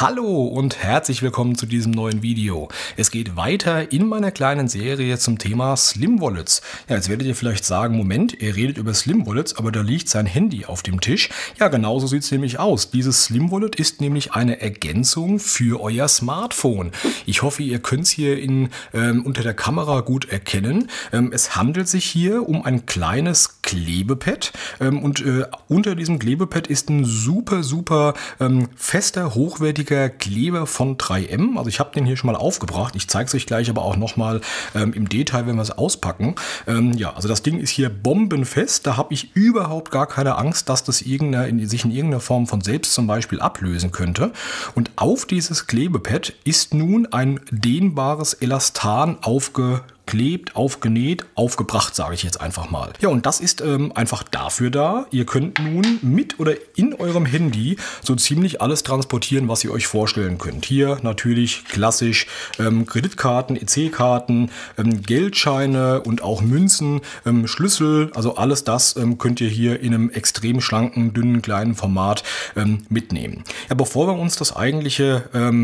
Hallo und herzlich willkommen zu diesem neuen Video. Es geht weiter in meiner kleinen Serie zum Thema Slim Wallets. Ja, jetzt werdet ihr vielleicht sagen, Moment, ihr redet über Slim Wallets, aber da liegt sein Handy auf dem Tisch. Ja, genauso sieht es nämlich aus. Dieses Slim Wallet ist nämlich eine Ergänzung für euer Smartphone. Ich hoffe, ihr könnt es hier unter der Kamera gut erkennen. Es handelt sich hier um ein kleines Klebepad und unter diesem Klebepad ist ein super fester, hochwertiger Kleber von 3M. Also ich habe den hier schon mal aufgebracht. Ich zeige es euch gleich aber auch nochmal im Detail, wenn wir es auspacken. Ja, also das Ding ist hier bombenfest. Da habe ich überhaupt gar keine Angst, dass das sich in irgendeiner Form von selbst zum Beispiel ablösen könnte. Und auf dieses Klebepad ist nun ein dehnbares Elastan aufgeklebt, aufgenäht, aufgebracht, sage ich jetzt einfach mal. Ja, und das ist einfach dafür da. Ihr könnt nun mit oder in eurem Handy so ziemlich alles transportieren, was ihr euch vorstellen könnt. Hier natürlich klassisch Kreditkarten, EC-Karten, Geldscheine und auch Münzen, Schlüssel, also alles das könnt ihr hier in einem extrem schlanken, dünnen, kleinen Format mitnehmen. Ja, bevor wir uns das eigentliche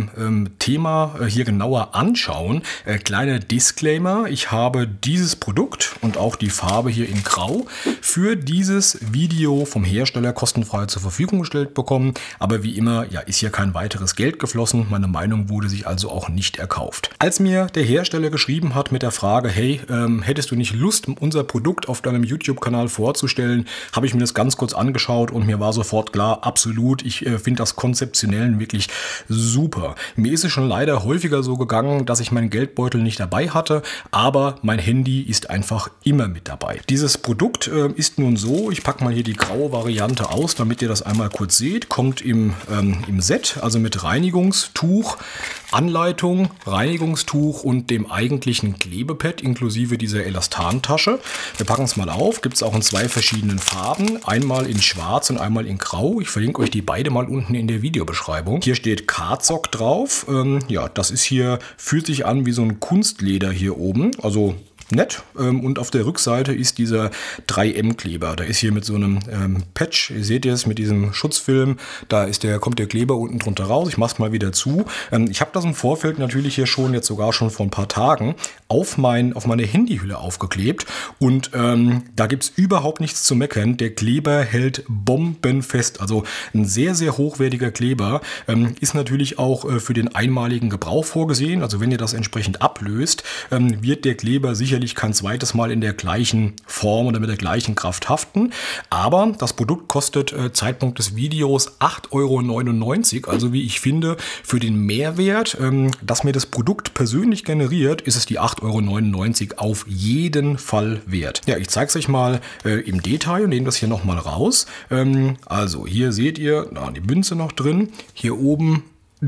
Thema hier genauer anschauen, kleiner Disclaimer. Ich habe dieses Produkt und auch die Farbe hier in Grau für dieses Video vom Hersteller kostenfrei zur Verfügung gestellt bekommen. Aber wie immer, ja, ist hier kein weiteres Geld geflossen. Meine Meinung wurde sich also auch nicht erkauft. Als mir der Hersteller geschrieben hat mit der Frage, hey, hättest du nicht Lust, unser Produkt auf deinem YouTube-Kanal vorzustellen, habe ich mir das ganz kurz angeschaut und mir war sofort klar, absolut, ich finde das konzeptionell wirklich super. Mir ist es schon leider häufiger so gegangen, dass ich meinen Geldbeutel nicht dabei hatte, aber mein Handy ist einfach immer mit dabei. Dieses Produkt ist nun so, ich packe mal hier die graue Variante aus, damit ihr das einmal kurz seht, kommt im Set, also mit Reinigungstuch, Anleitung, Reinigungstuch und dem eigentlichen Klebepad inklusive dieser Elastantasche. Wir packen es mal auf, gibt es auch in zwei verschiedenen Farben, einmal in schwarz und einmal in grau. Ich verlinke euch die beide mal unten in der Videobeschreibung. Hier steht Karzok drauf. Ja, das ist hier, fühlt sich an wie so ein Kunstleder hier oben, also nett. Und auf der Rückseite ist dieser 3M-Kleber. Da ist hier mit so einem Patch, ihr seht es, mit diesem Schutzfilm, da kommt der Kleber unten drunter raus. Ich mache es mal wieder zu. Ich habe das im Vorfeld natürlich hier schon, jetzt sogar schon vor ein paar Tagen, auf meine Handyhülle aufgeklebt. Und da gibt es überhaupt nichts zu meckern. Der Kleber hält bombenfest. Also ein sehr hochwertiger Kleber. Ist natürlich auch für den einmaligen Gebrauch vorgesehen. Also wenn ihr das entsprechend ablöst, wird der Kleber sicherlich kein zweites Mal in der gleichen Form oder mit der gleichen Kraft haften. Aber das Produkt kostet Zeitpunkt des Videos 8,99 €. Also wie ich finde, für den Mehrwert, dass mir das Produkt persönlich generiert, ist es die 8,99 € auf jeden Fall wert. Ja, ich zeige es euch mal im Detail und nehme das hier nochmal raus. Also hier seht ihr, die Münze noch drin. Hier oben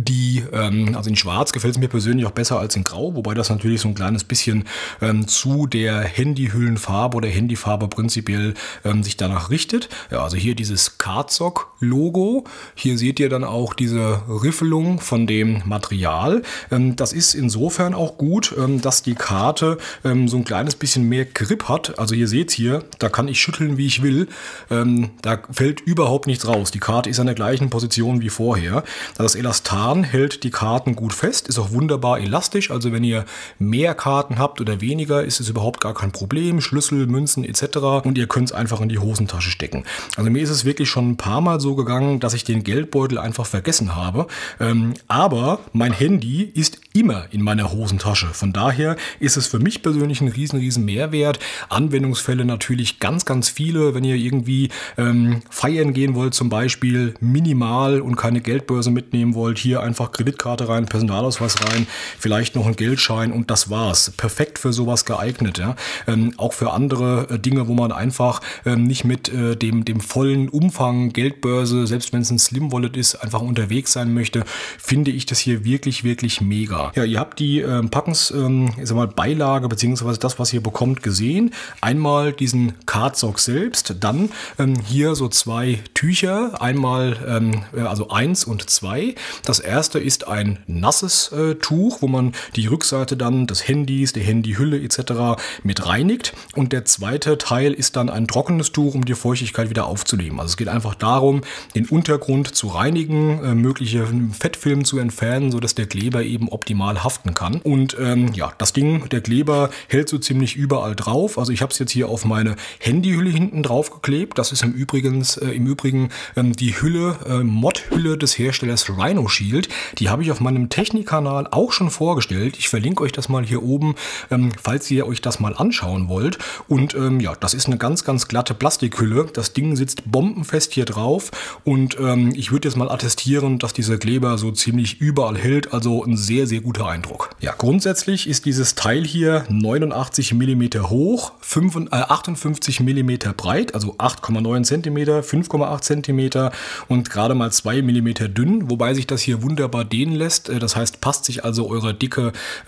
also in schwarz gefällt es mir persönlich auch besser als in grau, wobei das natürlich so ein kleines bisschen zu der Handyhüllenfarbe oder Handyfarbe prinzipiell sich danach richtet. Ja, also hier dieses Karzok-Logo. Hier seht ihr dann auch diese Riffelung von dem Material. Das ist insofern auch gut, dass die Karte so ein kleines bisschen mehr Grip hat. Also ihr seht hier, da kann ich schütteln, wie ich will. Da fällt überhaupt nichts raus. Die Karte ist an der gleichen Position wie vorher. Das Elastan hält die Karten gut fest, ist auch wunderbar elastisch, also wenn ihr mehr Karten habt oder weniger, ist es überhaupt gar kein Problem, Schlüssel, Münzen etc. und ihr könnt es einfach in die Hosentasche stecken. Also mir ist es wirklich schon ein paar Mal so gegangen, dass ich den Geldbeutel einfach vergessen habe, aber mein Handy ist immer in meiner Hosentasche, von daher ist es für mich persönlich ein riesen Mehrwert. Anwendungsfälle natürlich ganz viele, wenn ihr irgendwie feiern gehen wollt zum Beispiel, minimal und keine Geldbörse mitnehmen wollt, hier einfach Kreditkarte rein, Personalausweis rein, vielleicht noch ein Geldschein und das war's. Perfekt für sowas geeignet. Ja? Auch für andere Dinge, wo man einfach nicht mit dem vollen Umfang Geldbörse, selbst wenn es ein Slim Wallet ist, einfach unterwegs sein möchte, finde ich das hier wirklich mega. Ja, ihr habt die ich sag mal, Beilage bzw. das, was ihr bekommt, gesehen. Einmal diesen Cardsock selbst, dann hier so zwei Tücher, einmal also 1 und 2. Das erste ist ein nasses Tuch, wo man die Rückseite dann des Handys, der Handyhülle etc. mit reinigt, und der zweite Teil ist dann ein trockenes Tuch, um die Feuchtigkeit wieder aufzunehmen. Also es geht einfach darum, den Untergrund zu reinigen, mögliche Fettfilme zu entfernen, sodass der Kleber eben optimal haften kann. Und ja, das Ding, der Kleber hält so ziemlich überall drauf. Also ich habe es jetzt hier auf meine Handyhülle hinten drauf geklebt. Das ist im Übrigen die Hülle, Mod-Hülle des Herstellers Rhino Shield. Die habe ich auf meinem Technikkanal auch schon vorgestellt. Ich verlinke euch das mal hier oben, falls ihr euch das mal anschauen wollt. Und ja, das ist eine ganz, ganz glatte Plastikhülle. Das Ding sitzt bombenfest hier drauf, und ich würde jetzt mal attestieren, dass dieser Kleber so ziemlich überall hält. Also ein sehr, sehr guter Eindruck. Ja, grundsätzlich ist dieses Teil hier 89 mm hoch, 58 mm breit, also 8,9 cm, 5,8 cm und gerade mal 2 mm dünn, wobei sich das hier wunderbar dehnen lässt. Das heißt, passt sich also eure Dicke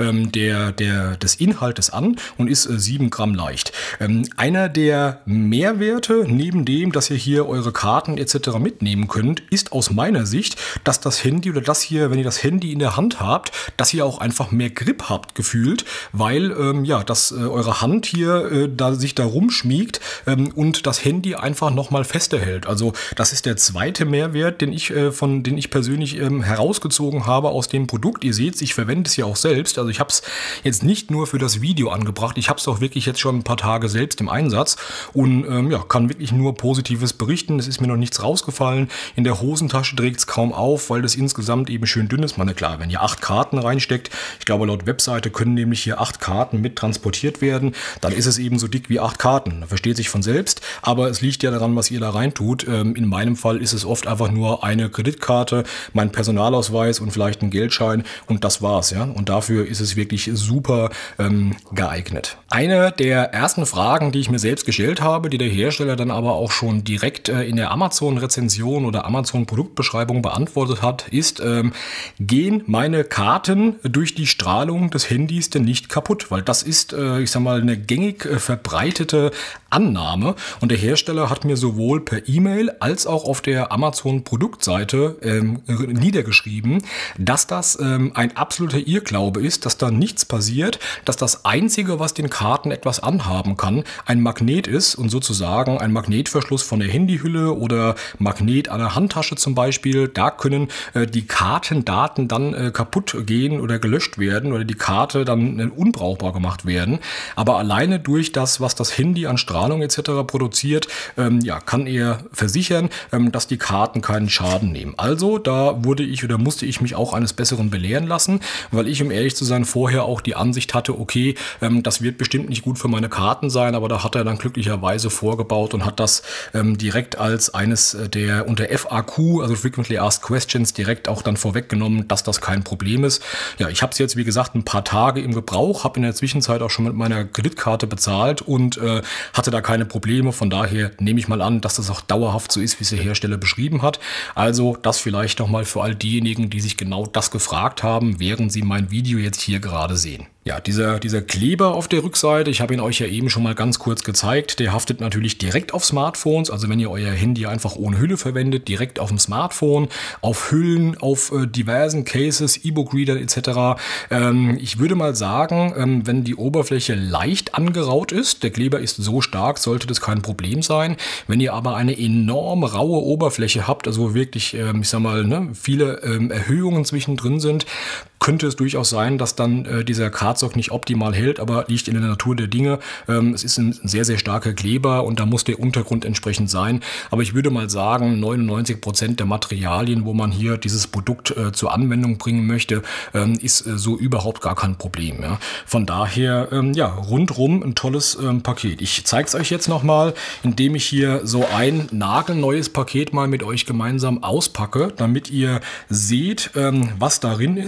des Inhaltes an und ist 7 Gramm leicht. Einer der Mehrwerte, neben dem, dass ihr hier eure Karten etc. mitnehmen könnt, ist aus meiner Sicht, dass das Handy oder das hier, wenn ihr das Handy in der Hand habt, dass ihr auch einfach mehr Grip habt gefühlt, weil ja, dass eure Hand hier sich da rumschmiegt und das Handy einfach nochmal fester hält. Also das ist der zweite Mehrwert, den ich persönlich herausgezogen habe aus dem Produkt. Ihr seht, ich verwende es ja auch selbst. Also ich habe es jetzt nicht nur für das Video angebracht, ich habe es auch wirklich jetzt schon ein paar Tage selbst im Einsatz und ja, kann wirklich nur Positives berichten. Es ist mir noch nichts rausgefallen. In der Hosentasche trägt es kaum auf, weil das insgesamt eben schön dünn ist. Klar, wenn ihr 8 Karten reinsteckt, ich glaube laut Webseite können nämlich hier 8 Karten mit transportiert werden, dann ist es eben so dick wie 8 Karten. Das versteht sich von selbst, aber es liegt ja daran, was ihr da rein tut. In meinem Fall ist es oft einfach nur eine Kreditkarte, mein Personalausweis und vielleicht ein Geldschein, und das war's, ja. Und dafür ist es wirklich super geeignet. Eine der ersten Fragen, die ich mir selbst gestellt habe, die der Hersteller dann aber auch schon direkt in der Amazon-Rezension oder Amazon-Produktbeschreibung beantwortet hat, ist, gehen meine Karten durch die Strahlung des Handys denn nicht kaputt? Weil das ist, ich sag mal, eine gängig verbreitete Annahme, und der Hersteller hat mir sowohl per E-Mail als auch auf der Amazon-Produktseite niedergeschrieben, dass das ein absoluter Irrglaube ist, dass da nichts passiert, dass das Einzige, was den Karten etwas anhaben kann, ein Magnet ist und sozusagen ein Magnetverschluss von der Handyhülle oder Magnet an der Handtasche zum Beispiel. Da können die Kartendaten dann kaputt gehen oder gelöscht werden oder die Karte dann unbrauchbar gemacht werden. Aber alleine durch das, was das Handy an Strahlung etc. produziert, ja, kann er versichern, dass die Karten keinen Schaden nehmen. Also da musste ich mich auch eines Besseren belehren lassen, weil ich, um ehrlich zu sein, vorher auch die Ansicht hatte, okay, das wird bestimmt nicht gut für meine Karten sein, aber da hat er dann glücklicherweise vorgebaut und hat das direkt als eines der unter FAQ, also Frequently Asked Questions, direkt auch dann vorweggenommen, dass das kein Problem ist. Ja, ich habe es jetzt, wie gesagt, ein paar Tage im Gebrauch, habe in der Zwischenzeit auch schon mit meiner Kreditkarte bezahlt und hatte da keine Probleme. Von daher nehme ich mal an, dass das auch dauerhaft so ist, wie es der Hersteller beschrieben hat. Also das vielleicht noch mal für all diejenigen, die sich genau das gefragt haben, während sie mein Video jetzt hier gerade sehen. Ja, dieser Kleber auf der Rückseite, ich habe ihn euch ja eben schon mal ganz kurz gezeigt, der haftet natürlich direkt auf Smartphones, also wenn ihr euer Handy einfach ohne Hülle verwendet, direkt auf dem Smartphone, auf Hüllen, auf diversen Cases, E-Book-Readern etc. Ich würde mal sagen, wenn die Oberfläche leicht angeraut ist, der Kleber ist so stark, sollte das kein Problem sein. Wenn ihr aber eine enorm raue Oberfläche habt, also wirklich, ich sag mal, viele Erhöhungen zwischendrin sind, könnte es durchaus sein, dass dann dieser Cardsock nicht optimal hält, aber liegt in der Natur der Dinge. Es ist ein sehr, sehr starker Kleber und da muss der Untergrund entsprechend sein. Aber ich würde mal sagen, 99% der Materialien, wo man hier dieses Produkt zur Anwendung bringen möchte, ist so überhaupt gar kein Problem. Ja. Von daher, ja, rundrum ein tolles Paket. Ich zeige es euch jetzt nochmal, indem ich hier so ein nagelneues Paket mal mit euch gemeinsam auspacke, damit ihr seht, was darin ist. Und zwar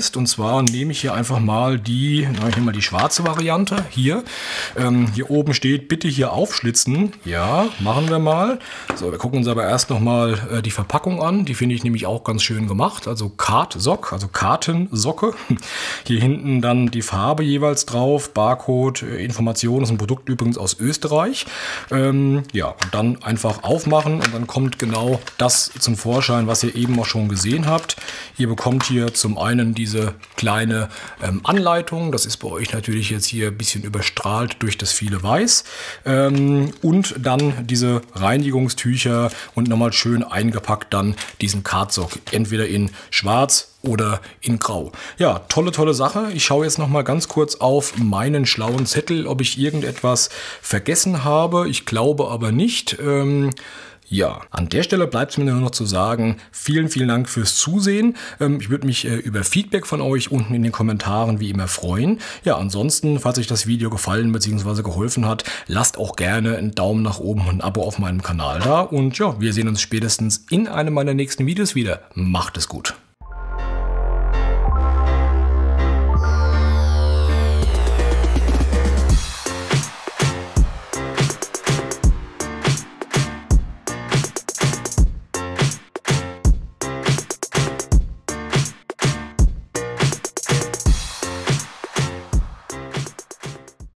zwar nehme ich hier einfach mal die schwarze Variante. Hier oben steht, bitte hier aufschlitzen. Ja, machen wir mal. So, wir gucken uns aber erst nochmal die Verpackung an. Die finde ich nämlich auch ganz schön gemacht. Also Kartsock, also Kartensocke. Hier hinten dann die Farbe jeweils drauf. Barcode, Informationen. Das ist ein Produkt übrigens aus Österreich. Ja, und dann einfach aufmachen und dann kommt genau das zum Vorschein, was ihr eben auch schon gesehen habt. Ihr bekommt hier zum einen diese kleine Anleitung. Das ist bei euch natürlich jetzt hier ein bisschen überstrahlt durch das viele Weiß. Und dann diese Reinigungstücher und nochmal schön eingepackt dann diesen Kartsock. Entweder in schwarz oder in grau. Ja, tolle Sache. Ich schaue jetzt noch mal ganz kurz auf meinen schlauen Zettel, ob ich irgendetwas vergessen habe. Ich glaube aber nicht. Ja, an der Stelle bleibt es mir nur noch zu sagen, vielen Dank fürs Zusehen. Ich würde mich über Feedback von euch unten in den Kommentaren wie immer freuen. Ja, ansonsten, falls euch das Video gefallen bzw. geholfen hat, lasst auch gerne einen Daumen nach oben und ein Abo auf meinem Kanal da. Und ja, wir sehen uns spätestens in einem meiner nächsten Videos wieder. Macht es gut.